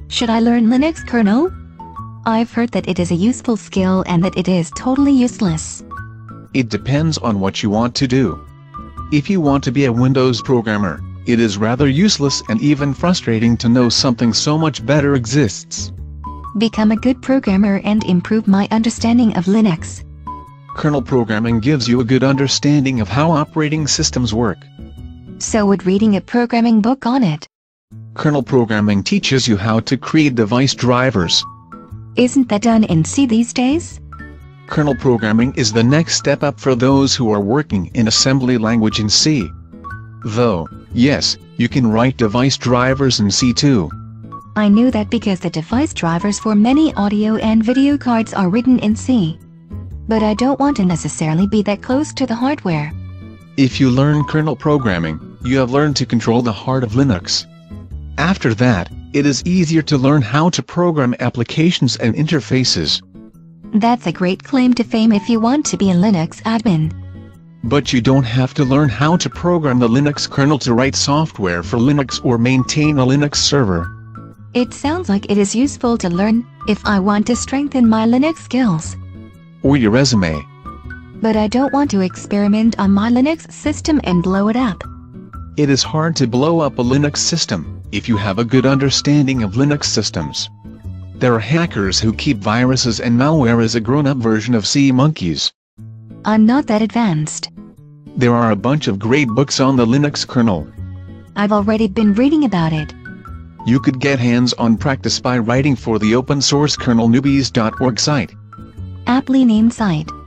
Should I learn Linux kernel? I've heard that it is a useful skill and that it is totally useless. It depends on what you want to do. If you want to be a Windows programmer, it is rather useless and even frustrating to know something so much better exists. Become a good programmer and improve my understanding of Linux. Kernel programming gives you a good understanding of how operating systems work. So would reading a programming book on it. Kernel programming teaches you how to create device drivers. Isn't that done in C these days? Kernel programming is the next step up for those who are working in assembly language in C. Though, yes, you can write device drivers in C too. I knew that because the device drivers for many audio and video cards are written in C. But I don't want to necessarily be that close to the hardware. If you learn kernel programming, you have learned to control the heart of Linux. After that, it is easier to learn how to program applications and interfaces. That's a great claim to fame if you want to be a Linux admin. But you don't have to learn how to program the Linux kernel to write software for Linux or maintain a Linux server. It sounds like it is useful to learn if I want to strengthen my Linux skills. Or your resume. But I don't want to experiment on my Linux system and blow it up. It is hard to blow up a Linux system if you have a good understanding of Linux systems. There are hackers who keep viruses and malware as a grown-up version of sea monkeys. I'm not that advanced. There are a bunch of great books on the Linux kernel. I've already been reading about it. You could get hands-on practice by writing for the open source kernelnewbies.org site. Aptly named site.